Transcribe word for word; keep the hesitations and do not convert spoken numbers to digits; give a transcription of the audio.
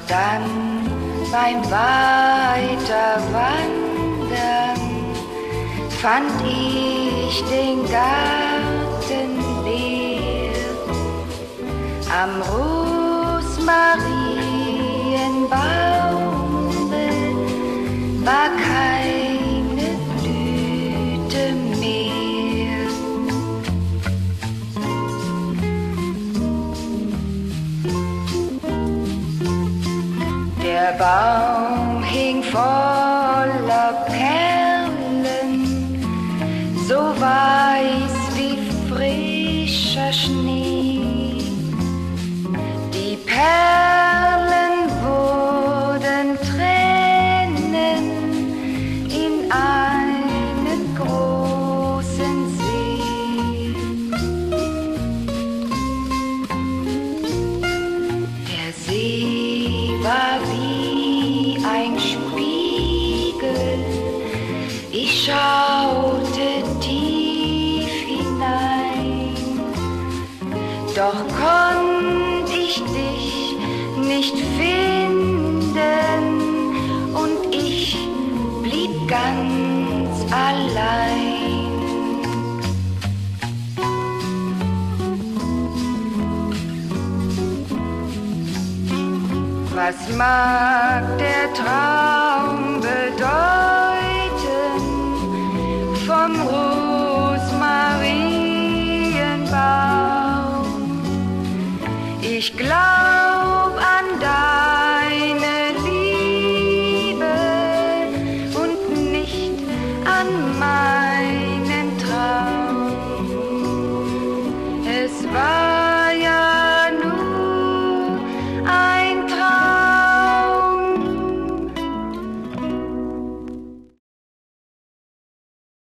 dann beim Weiterwandern fand ich den Garten leer. Am Rosmarienbaume war keine Blüte mehr. Der Baum hing voller Perlen, so weiß wie frischer Schnee. Die Perlen wurden Tränen in einen großen See. Der See war wie ein Spiegel, ich schaute tief hinein, doch konnt ich dich nicht finden und ich blieb ganz allein. Was mag der Traum bedeuten vom Ruhe